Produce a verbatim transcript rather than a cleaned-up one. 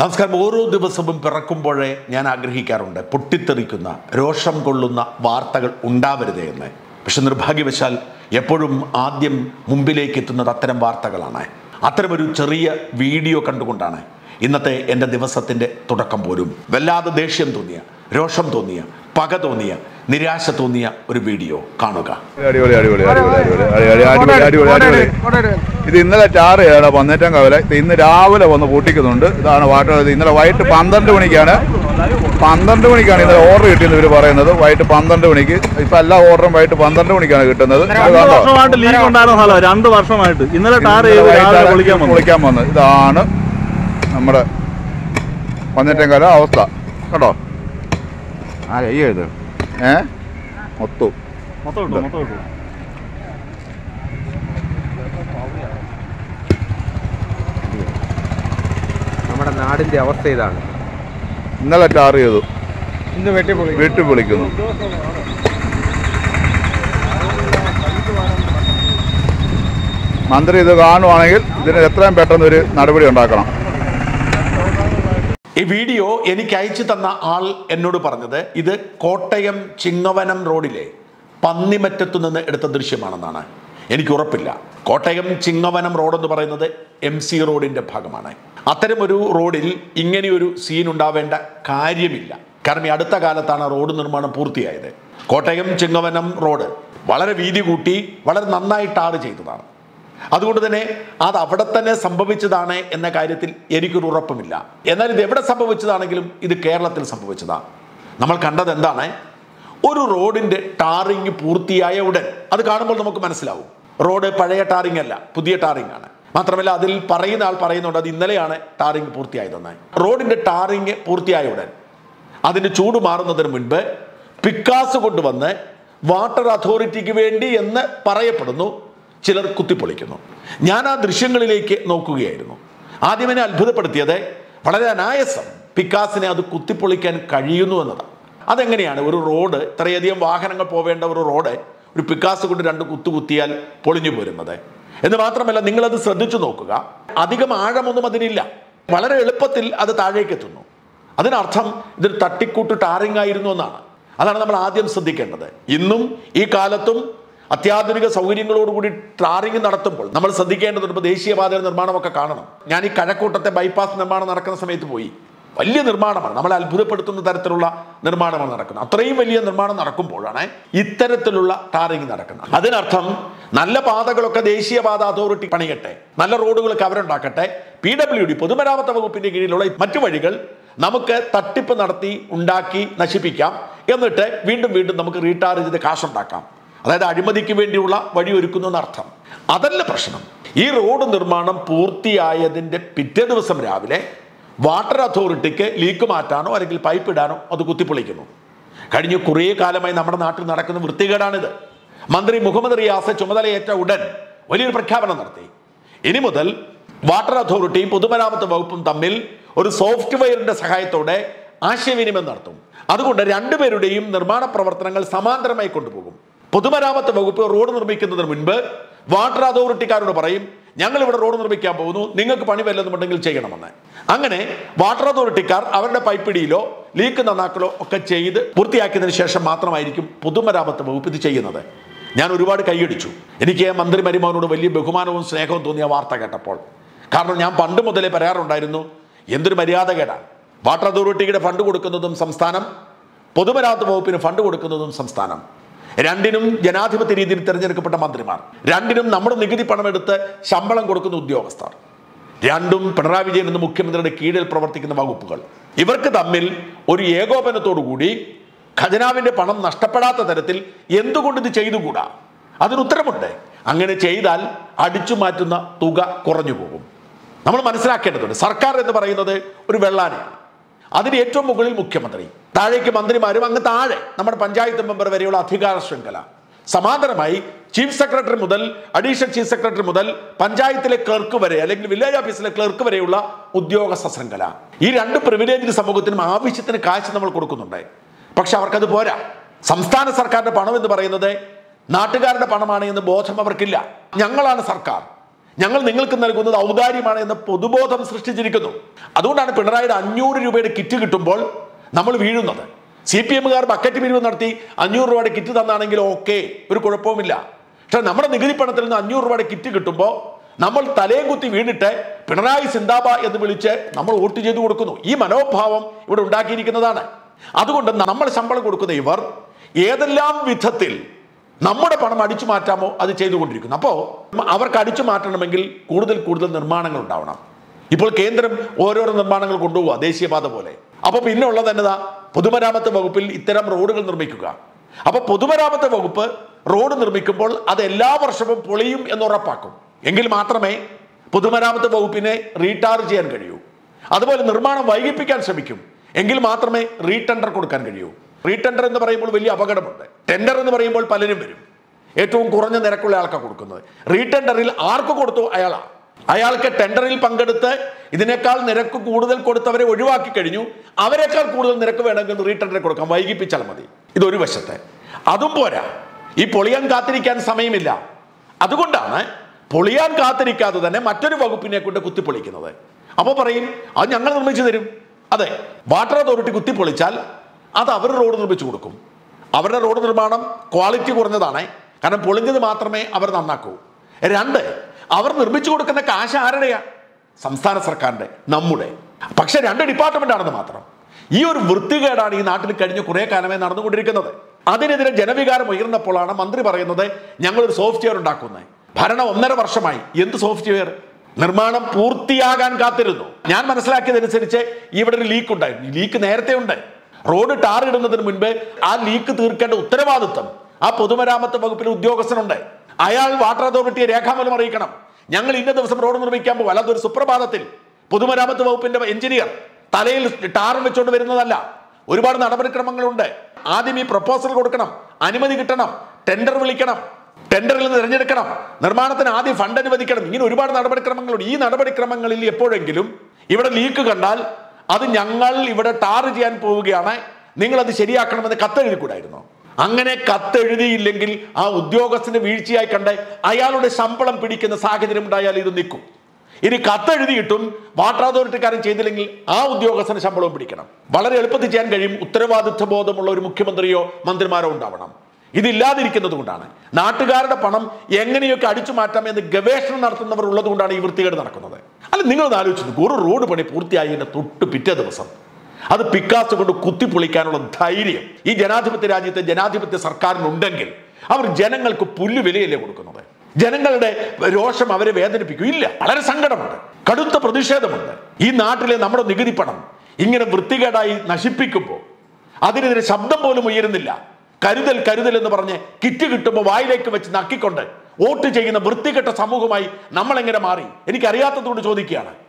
നമസ്കാരം. ഓരോ ദിവസവും പിറക്കുമ്പോഴേ ഞാൻ ആഗ്രഹിക്കാറുണ്ട് പൊട്ടിത്തെറിക്കുന്ന രോഷം കൊള്ളുന്ന വാർത്തകൾ ഉണ്ടാവരുതേ എന്ന്. പക്ഷെ നിർഭാഗ്യവശാൽ എപ്പോഴും ആദ്യം മുമ്പിലേക്ക് എത്തുന്നത് അത്തരം വാർത്തകളാണ്. അത്തരമൊരു ചെറിയ വീഡിയോ കണ്ടുകൊണ്ടാണ് ഇന്നത്തെ എൻ്റെ ദിവസത്തിൻ്റെ തുടക്കം പോലും. വല്ലാതെ ദേഷ്യം തോന്നിയ, രോഷം തോന്നിയ, പക തോന്നിയ, നിരാശ തോന്നിയ ഒരു വീഡിയോ കാണുക. അടിപൊളി അടിപൊളി അടിപൊളി അടിപൊളി അടിപൊളി ഇത് ഇന്നലെ ചാറ് ചെയ്യണം പന്നേറ്റം കവല. ഇന്ന് രാവിലെ വന്ന് പൊട്ടിക്കുന്നുണ്ട്. ഇതാണ് വാട്ടർ. ഇന്നലെ വൈകിട്ട് പന്ത്രണ്ട് മണിക്കാണ് പന്ത്രണ്ട് മണിക്കാണ് ഇന്നലെ ഓർഡർ കിട്ടിയെന്ന് ഇവർ പറയുന്നത്. വൈകിട്ട് പന്ത്രണ്ട് മണിക്ക്. ഇപ്പൊ എല്ലാ ഓർഡറും വൈകിട്ട് പന്ത്രണ്ട് മണിക്കാണ് കിട്ടുന്നത്. രണ്ട് വർഷമായിട്ട് ഇന്നലെ പൊളിക്കാൻ വന്നത്. ഇതാണ് നമ്മുടെ പന്നേറ്റം കവല അവസ്ഥ കേട്ടോ. ആ ഇത് ഏ മൊത്തം നമ്മുടെ നാടിന്റെ അവസ്ഥ ഇതാണ്. ഇന്നലെ ടാർ ചെയ്തു, ഇന്ന് വെട്ടി വെട്ടി പൊളിക്കുന്നു. മന്ത്രി ഇത് കാണുവാണെങ്കിൽ ഇതിന് എത്രയും പെട്ടെന്ന് ഒരു നടപടി ഉണ്ടാക്കണം. ഈ വീഡിയോ എനിക്ക് അയച്ചു തന്ന ആൾ എന്നോട് പറഞ്ഞത് ഇത് കോട്ടയം ചിങ്ങവനം റോഡിലെ പന്നിമറ്റത്തു നിന്ന് എടുത്ത ദൃശ്യമാണെന്നാണ്. എനിക്ക് ഉറപ്പില്ല. കോട്ടയം ചിങ്ങവനം റോഡെന്ന് പറയുന്നത് എം സി റോഡിൻ്റെ ഭാഗമാണ്. അത്തരമൊരു റോഡിൽ ഇങ്ങനെയൊരു സീൻ ഉണ്ടാവേണ്ട കാര്യമില്ല. കാരണം ഈ അടുത്ത കാലത്താണ് റോഡ് നിർമ്മാണം പൂർത്തിയായത്. കോട്ടയം ചിങ്ങവനം റോഡ് വളരെ വീതി കൂട്ടി വളരെ നന്നായി ടാർ ചെയ്തതാണ്. അതുകൊണ്ട് തന്നെ അത് അവിടെ തന്നെ സംഭവിച്ചതാണ് എന്ന കാര്യത്തിൽ എനിക്കൊരു ഉറപ്പുമില്ല. എന്നാൽ ഇത് എവിടെ സംഭവിച്ചതാണെങ്കിലും ഇത് കേരളത്തിൽ സംഭവിച്ചതാണ്. നമ്മൾ കണ്ടത് എന്താണ്? ഒരു റോഡിൻ്റെ ടാറിങ് പൂർത്തിയായ ഉടൻ അത് കാണുമ്പോൾ നമുക്ക് മനസ്സിലാവും റോഡ് പഴയ ടാറിങ് അല്ല, പുതിയ ടാറിങ് ആണ്. മാത്രമല്ല അതിൽ പറയുന്ന ആൾ പറയുന്നുണ്ട് അത് ഇന്നലെയാണ് ടാറിങ് പൂർത്തിയായതെന്ന്. റോഡിൻ്റെ ടാറിങ് പൂർത്തിയായ ഉടൻ അതിൻ്റെ ചൂട് മാറുന്നതിന് മുൻപ് പിക്കാസ് കൊണ്ടുവന്ന് വാട്ടർ അതോറിറ്റിക്ക് വേണ്ടി എന്ന് പറയപ്പെടുന്നു ചിലർ കുത്തിപ്പൊളിക്കുന്നു. ഞാൻ ആ ദൃശ്യങ്ങളിലേക്ക് നോക്കുകയായിരുന്നു. ആദ്യം എന്നെ അത്ഭുതപ്പെടുത്തിയത് വളരെ അനായാസം പിക്കാസിനെ അത് കുത്തിപ്പൊളിക്കാൻ കഴിയുന്നു എന്നതാണ്. അതെങ്ങനെയാണ് ഒരു റോഡ്, ഇത്രയധികം വാഹനങ്ങൾ പോവേണ്ട ഒരു റോഡ് ഒരു പിക്കാസ് കൊണ്ട് രണ്ട് കുത്തു കുത്തിയാൽ പൊളിഞ്ഞു പോരുന്നത്? എന്ന് മാത്രമല്ല, നിങ്ങളത് ശ്രദ്ധിച്ചു നോക്കുക. അധികം ആഴമൊന്നും അതിനില്ല. വളരെ എളുപ്പത്തിൽ അത് താഴേക്ക് എത്തുന്നു. അതിനർത്ഥം ഇതൊരു തട്ടിക്കൂട്ട് ടാറിങ് ആയിരുന്നു എന്നാണ്. അതാണ് നമ്മൾ ആദ്യം ശ്രദ്ധിക്കേണ്ടത്. ഇന്നും ഈ കാലത്തും അത്യാധുനിക സൗകര്യങ്ങളോടുകൂടി ടാറിങ് നടത്തുമ്പോൾ നമ്മൾ ശ്രദ്ധിക്കേണ്ടതുണ്ട്. ഇപ്പോൾ ദേശീയപാതയുടെ നിർമ്മാണമൊക്കെ കാണണം. ഞാൻ ഈ കഴക്കൂട്ടത്തെ ബൈപ്പാസ് നിർമ്മാണം നടക്കുന്ന സമയത്ത് പോയി. വലിയ നിർമ്മാണമാണ്, നമ്മളെ അത്ഭുതപ്പെടുത്തുന്ന തരത്തിലുള്ള നിർമ്മാണമാണ് നടക്കുന്നത്. അത്രയും വലിയ നിർമ്മാണം നടക്കുമ്പോഴാണ് ഇത്തരത്തിലുള്ള ടാറിങ് നടക്കുന്നത്. അതിനർത്ഥം നല്ല പാതകളൊക്കെ ദേശീയപാത അതോറിറ്റി പണിയട്ടെ, നല്ല റോഡുകളൊക്കെ അവരുണ്ടാക്കട്ടെ. പി ഡബ്ല്യു ഡി പൊതുമരാമത്ത് വകുപ്പിന്റെ കീഴിലുള്ള മറ്റു വഴികൾ നമുക്ക് തട്ടിപ്പ് നടത്തി ഉണ്ടാക്കി നശിപ്പിക്കാം. എന്നിട്ട് വീണ്ടും വീണ്ടും നമുക്ക് റീടാർ ചെയ്ത് കാശുണ്ടാക്കാം. അതായത് അഴിമതിക്ക് വേണ്ടിയുള്ള വഴിയൊരുക്കുന്നു എന്നർത്ഥം. അതല്ല പ്രശ്നം. ഈ റോഡ് നിർമ്മാണം പൂർത്തിയായതിൻ്റെ പിറ്റേ ദിവസം രാവിലെ വാട്ടർ അതോറിറ്റിക്ക് ലീക്ക് മാറ്റാനോ അല്ലെങ്കിൽ പൈപ്പ് ഇടാനോ അത് കുത്തിപ്പൊളിക്കുന്നു. കഴിഞ്ഞ കുറേ കാലമായി നമ്മുടെ നാട്ടിൽ നടക്കുന്ന വൃത്തികേടാണിത്. മന്ത്രി മുഹമ്മദ് റിയാസ് ചുമതലയേറ്റ ഉടൻ വലിയൊരു പ്രഖ്യാപനം നടത്തി. ഇനി മുതൽ വാട്ടർ അതോറിറ്റിയും പൊതുമരാമത്ത് വകുപ്പും തമ്മിൽ ഒരു സോഫ്റ്റ്വെയറിന്റെ സഹായത്തോടെ ആശയവിനിമയം നടത്തും. അതുകൊണ്ട് രണ്ടുപേരുടെയും നിർമ്മാണ പ്രവർത്തനങ്ങൾ സമാന്തരമായി കൊണ്ടുപോകും. പൊതുമരാമത്ത് വകുപ്പ് റോഡ് നിർമ്മിക്കുന്നതിന് മുൻപ് വാട്ടർ അതോറിറ്റിക്കാരോട് പറയും ഞങ്ങൾ ഇവിടെ റോഡ് നിർമ്മിക്കാൻ പോകുന്നു, നിങ്ങൾക്ക് പണി വല്ലതുമുണ്ടെങ്കിൽ ചെയ്യണമെന്ന്. അങ്ങനെ വാട്ടർ അതോറിറ്റിക്കാർ അവരുടെ പൈപ്പിടിയിലോ ലീക്ക് നന്നാക്കലോ ഒക്കെ ചെയ്ത് പൂർത്തിയാക്കിയതിനു ശേഷം മാത്രമായിരിക്കും പൊതുമരാമത്ത് വകുപ്പ് ഇത് ചെയ്യുന്നത്. ഞാൻ ഒരുപാട് കൈയടിച്ചു. എനിക്ക് മന്ത്രി മരുമോനോട് വലിയ ബഹുമാനവും സ്നേഹവും തോന്നിയ വാർത്ത കേട്ടപ്പോൾ. കാരണം ഞാൻ പണ്ട് മുതലേ പറയാറുണ്ടായിരുന്നു എന്തൊരു മര്യാദകേടാണ്. വാട്ടർ അതോറിറ്റിയുടെ ഫണ്ട് കൊടുക്കുന്നതും സംസ്ഥാനം, പൊതുമരാമത്ത് വകുപ്പിന് ഫണ്ട് കൊടുക്കുന്നതും സംസ്ഥാനം. രണ്ടിനും ജനാധിപത്യ രീതിയിൽ തിരഞ്ഞെടുക്കപ്പെട്ട മന്ത്രിമാർ, രണ്ടിനും നമ്മുടെ നികുതി പണമെടുത്ത് ശമ്പളം കൊടുക്കുന്ന ഉദ്യോഗസ്ഥർ, രണ്ടും പിണറായി വിജയൻ എന്ന മുഖ്യമന്ത്രിയുടെ കീഴിൽ പ്രവർത്തിക്കുന്ന വകുപ്പുകൾ. ഇവർക്ക് തമ്മിൽ ഒരു ഏകോപനത്തോടുകൂടി ഖജനാവിന്റെ പണം നഷ്ടപ്പെടാത്ത തരത്തിൽ എന്തുകൊണ്ട് ഇത് ചെയ്തുകൂടാ? അതിനുത്തരമുണ്ട്. അങ്ങനെ ചെയ്താൽ അടിച്ചു മാറ്റുന്ന തുക കുറഞ്ഞു പോകും. നമ്മൾ മനസ്സിലാക്കേണ്ടതുണ്ട്. സർക്കാർ എന്ന് പറയുന്നത് ഒരു വെള്ളാനയാണ്. അതിന് ഏറ്റവും മുകളിൽ മുഖ്യമന്ത്രി, താഴേക്ക് മന്ത്രിമാരും, അങ്ങ് താഴെ നമ്മുടെ പഞ്ചായത്ത് മെമ്പർ വരെയുള്ള അധികാര ശൃംഖല. സമാന്തരമായി ചീഫ് സെക്രട്ടറി മുതൽ അഡീഷണൽ ചീഫ് സെക്രട്ടറി മുതൽ പഞ്ചായത്തിലെ ക്ലർക്ക് വരെ അല്ലെങ്കിൽ വില്ലേജ് ഓഫീസിലെ ക്ലർക്ക് വരെയുള്ള ഉദ്യോഗസ്ഥ ശൃംഖല. ഈ രണ്ട് പ്രിവിലേജ് സമൂഹത്തിനും ആവശ്യത്തിന് കാശ് നമ്മൾ കൊടുക്കുന്നുണ്ട്. പക്ഷെ അവർക്കത് പോരാ. സംസ്ഥാന സർക്കാരിന്റെ പണം എന്ന് പറയുന്നത് നാട്ടുകാരുടെ പണമാണ് എന്ന് ബോധം അവർക്കില്ല. ഞങ്ങളാണ് സർക്കാർ, ഞങ്ങൾ നിങ്ങൾക്ക് നൽകുന്നത് ഔദാര്യമാണ് എന്ന പൊതുബോധം സൃഷ്ടിച്ചിരിക്കുന്നു. അതുകൊണ്ടാണ് പിണറായിയുടെ അഞ്ഞൂറ് രൂപയുടെ കിറ്റ് കിട്ടുമ്പോൾ നമ്മൾ വീഴുന്നത്. സി പി എമ്മുകാർ ബക്കറ്റ് പിരിവ് നടത്തി അഞ്ഞൂറ് രൂപയുടെ കിറ്റ് തന്നാണെങ്കിൽ ഓക്കെ, ഒരു കുഴപ്പവുമില്ല. പക്ഷെ നമ്മുടെ നികുതി പണത്തിൽ നിന്ന് അഞ്ഞൂറ് രൂപയുടെ കിറ്റ് കിട്ടുമ്പോൾ നമ്മൾ തലയും കുത്തി വീണിട്ട് പിണറായി സിന്ദാബ എന്ന് വിളിച്ച് നമ്മൾ വോട്ട് ചെയ്തു കൊടുക്കുന്നു. ഈ മനോഭാവം ഇവിടെ ഉണ്ടാക്കിയിരിക്കുന്നതാണ്. അതുകൊണ്ട് നമ്മൾ ശമ്പളം കൊടുക്കുന്ന ഇവർ ഏതെല്ലാം വിധത്തിൽ നമ്മുടെ പണം അടിച്ചു മാറ്റാമോ അത് ചെയ്തുകൊണ്ടിരിക്കുന്നു. അപ്പോൾ അവർക്ക് അടിച്ചു മാറ്റണമെങ്കിൽ കൂടുതൽ കൂടുതൽ നിർമ്മാണങ്ങൾ ഉണ്ടാവണം. ഇപ്പോൾ കേന്ദ്രം ഓരോരോ നിർമ്മാണങ്ങൾ കൊണ്ടുപോവുക ദേശീയപാത പോലെ. അപ്പോൾ പിന്നെ ഉള്ളത് എന്നതാ, പൊതുമരാമത്ത് വകുപ്പിൽ ഇത്തരം റോഡുകൾ നിർമ്മിക്കുക. അപ്പൊ പൊതുമരാമത്ത് വകുപ്പ് റോഡ് നിർമ്മിക്കുമ്പോൾ അത് എല്ലാ വർഷവും പൊളിയും എന്ന് ഉറപ്പാക്കും. എങ്കിൽ മാത്രമേ പൊതുമരാമത്ത് വകുപ്പിനെ റീടാർജ് ചെയ്യാൻ കഴിയൂ. അതുപോലെ നിർമ്മാണം വൈകിപ്പിക്കാൻ ശ്രമിക്കും. എങ്കിൽ മാത്രമേ റീടെൻഡർ കൊടുക്കാൻ കഴിയൂ. റീടെൻഡർ എന്ന് പറയുമ്പോൾ വലിയ അപകടമുണ്ട്. ടെൻഡർ എന്ന് പറയുമ്പോൾ പലരും വരും. ഏറ്റവും കുറഞ്ഞ നിരക്കുള്ള ആൾക്കാണ് കൊടുക്കുന്നത്. റീടെൻഡറിൽ ആർക്ക് കൊടുത്തു അയാളാണ്. അയാൾക്ക് ടെൻഡറിൽ പങ്കെടുത്ത് ഇതിനേക്കാൾ നിരക്ക് കൂടുതൽ കൊടുത്തവരെ ഒഴിവാക്കി കഴിഞ്ഞു. അവരെക്കാൾ കൂടുതൽ നിരക്ക് വേണമെങ്കിൽ റീടെൻഡറിൽ കൊടുക്കാം, വൈകിപ്പിച്ചാൽ മതി. ഇതൊരു വശത്തെ. അതും പോരാ, ഈ പൊളിയാൻ കാത്തിരിക്കാൻ സമയമില്ല. അതുകൊണ്ടാണ് പൊളിയാൻ കാത്തിരിക്കാതെ തന്നെ മറ്റൊരു വകുപ്പിനെ കൊണ്ട് കുത്തിപ്പൊളിക്കുന്നത്. അപ്പോൾ പറയും അത് ഞങ്ങൾ നിർമ്മിച്ചു തരും. അതെ, വാട്ടർ അതോറിറ്റി കുത്തിപ്പൊളിച്ചാൽ അത് അവർ റോഡ് നിർമ്മിച്ചു കൊടുക്കും. അവരുടെ റോഡ് നിർമ്മാണം ക്വാളിറ്റി കുറഞ്ഞതാണ്. കാരണം പൊളിഞ്ഞത് മാത്രമേ അവർ നന്നാക്കൂ. രണ്ട്, അവർ നിർമ്മിച്ചു കൊടുക്കുന്ന കാശ് ആരുടെയാ? സംസ്ഥാന സർക്കാരിന്റെ, നമ്മുടെ. പക്ഷെ രണ്ട് ഡിപ്പാർട്ട്മെന്റ് ആണെന്ന് മാത്രം. ഈ ഒരു വൃത്തികേടാണ് ഈ നാട്ടിൽ കഴിഞ്ഞ കുറെ കാലമേ നടന്നുകൊണ്ടിരിക്കുന്നത്. അതിനെതിരെ ജനവികാരം ഉയർന്നപ്പോഴാണ് മന്ത്രി പറയുന്നത് ഞങ്ങളൊരു സോഫ്റ്റ്വെയർ ഉണ്ടാക്കുന്നത്. ഭരണം ഒന്നര വർഷമായി. എന്ത് സോഫ്റ്റ്വെയർ? നിർമ്മാണം പൂർത്തിയാകാൻ കാത്തിരുന്നു. ഞാൻ മനസ്സിലാക്കിയതനുസരിച്ച് ഇവിടെ ഒരു ലീക്ക് ഉണ്ടായിരുന്നു. ലീക്ക് നേരത്തെ ഉണ്ട്. റോഡ് ടാർ ഇടുന്നതിന് മുൻപ് ആ ലീക്ക് തീർക്കേണ്ട ഉത്തരവാദിത്വം ആ പൊതുമരാമത്ത് വകുപ്പിലെ ഉദ്യോഗസ്ഥനുണ്ട്. അയാൾ വാട്ടർ അതോറിറ്റിയെ രേഖാമൂലം അറിയിക്കണം. ഞങ്ങൾ ഇന്ന ദിവസം റോഡ് നിർമ്മിക്കാൻ പോകും. അല്ലാതെ ഒരു സുപ്രഭാതത്തിൽ പൊതുമരാമത്ത് വകുപ്പിന്റെ എഞ്ചിനീയർ തലയിൽ ടാറും വെച്ചുകൊണ്ട് വരുന്നതല്ല. ഒരുപാട് നടപടിക്രമങ്ങളുണ്ട്. ആദ്യം ഈ പ്രപ്പോസൽ കൊടുക്കണം, അനുമതി കിട്ടണം, ടെൻഡർ വിളിക്കണം, ടെൻഡറിൽ നിന്ന് തിരഞ്ഞെടുക്കണം, നിർമ്മാണത്തിന് ആദ്യം ഫണ്ട് അനുവദിക്കണം. ഇങ്ങനെ ഒരുപാട് നടപടിക്രമങ്ങളുണ്ട്. ഈ നടപടിക്രമങ്ങളിൽ എപ്പോഴെങ്കിലും ഇവിടെ ലീക്ക് കണ്ടാൽ അത് ഞങ്ങൾ ഇവിടെ ടാർ ചെയ്യാൻ പോവുകയാണ്, നിങ്ങൾ അത് ശരിയാക്കണമെന്ന് കത്തെഴുതിക്കൂടായിരുന്നു. അങ്ങനെ കത്തെഴുതിയില്ലെങ്കിൽ ആ ഉദ്യോഗസ്ഥന് വീഴ്ചയായി കണ്ട് അയാളുടെ ശമ്പളം പിടിക്കുന്ന സാഹചര്യം ഉണ്ടായാൽ ഇത് നിൽക്കും. ഇനി കത്തെഴുതിയിട്ടും വാട്ടർ അതോറിറ്റിക്കാരൻ ചെയ്തില്ലെങ്കിൽ ആ ഉദ്യോഗസ്ഥന് ശമ്പളവും പിടിക്കണം. വളരെ എളുപ്പത്തിൽ ചെയ്യാൻ കഴിയും. ഉത്തരവാദിത്വ ബോധമുള്ള ഒരു മുഖ്യമന്ത്രിയോ മന്ത്രിമാരോ ഉണ്ടാവണം. ഇതില്ലാതിരിക്കുന്നത് കൊണ്ടാണ് നാട്ടുകാരുടെ പണം എങ്ങനെയൊക്കെ അടിച്ചു മാറ്റാം എന്ന് ഗവേഷണം നടത്തുന്നവർ ഉള്ളത് കൊണ്ടാണ് ഈ വൃത്തികേട് നടക്കുന്നത്. അല്ല, നിങ്ങളൊന്ന് ആലോചിച്ചു, ഒരു റോഡ് പണി പൂർത്തിയായതിന്റെ തൊട്ട് പിറ്റേ ദിവസം അത് പിക്കാസ് കൊണ്ട് കുത്തിപ്പൊളിക്കാനുള്ള ധൈര്യം ഈ ജനാധിപത്യ രാജ്യത്തെ ജനാധിപത്യ സർക്കാരിനുണ്ടെങ്കിൽ അവർ ജനങ്ങൾക്ക് പുല്ല് വിലയല്ലേ കൊടുക്കുന്നത്? ജനങ്ങളുടെ രോഷം അവരെ വേദനിപ്പിക്കും? ഇല്ല. വളരെ സങ്കടമുണ്ട്, കടുത്ത പ്രതിഷേധമുണ്ട്. ഈ നാട്ടിലെ നമ്മുടെ നികുതി പണം ഇങ്ങനെ വൃത്തികേടായി നശിപ്പിക്കുമ്പോൾ അതിനെതിരെ ശബ്ദം പോലും ഉയരുന്നില്ല. കരുതൽ കരുതൽ എന്ന് പറഞ്ഞ് കിറ്റ് കിട്ടുമ്പോൾ വായിലേക്ക് വെച്ച് നക്കിക്കൊണ്ട് വോട്ട് ചെയ്യുന്ന വൃത്തികെട്ട സമൂഹമായി നമ്മൾ എങ്ങനെ മാറി? എനിക്കറിയാത്തതുകൊണ്ട് ചോദിക്കുകയാണ്.